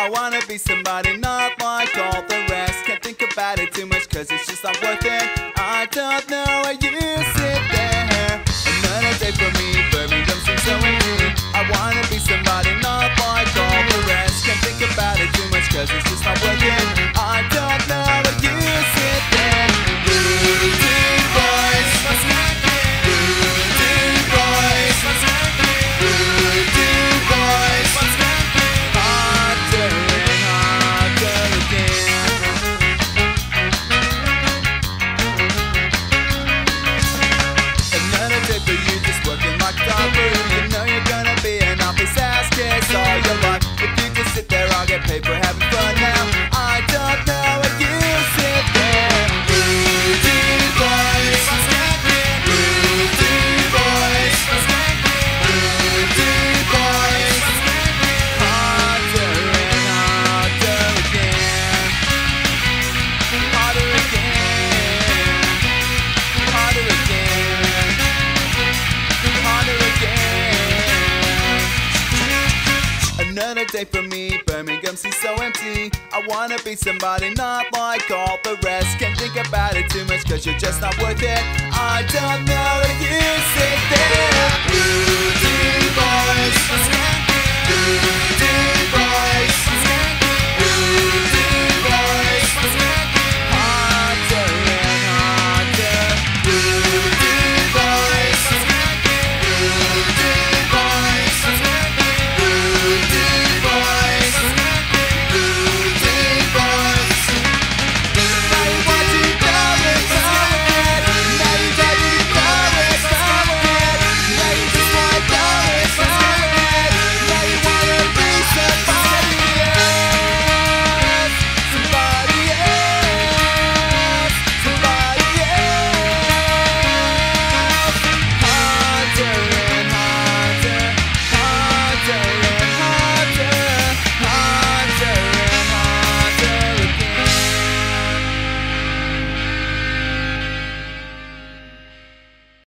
I wanna be somebody not like all the rest. Can't think about it too much cause it's just not worth it. I don't know how you sit there. Another day for me, Birmingham seems so empty. I wanna be somebody not like all the rest. Can't think about it too much cause it's just not worth it. I don't know how you sit there. Rudy boys, what's happening? Rudy boys, what's happening? Rudy boys, what's happening? Harder and harder again. Another day for you just working like a robber. You know you're gonna be an office ass kiss all your life. If you just sit there, I'll get paid for having fun now. I don't know if you sit there. Rudy boys, what's happening? Rudy boys, what's happening? Rudy boys, what's happening? Harder and harder again. Harder again. Harder again. Harder again. Another day for me, Birmingham seems so empty. I wanna be somebody not like all the rest. Can't think about it too much cause you're just not worth it. I don't know if you sit there. Rudy boys, what's happening? Rudy boys,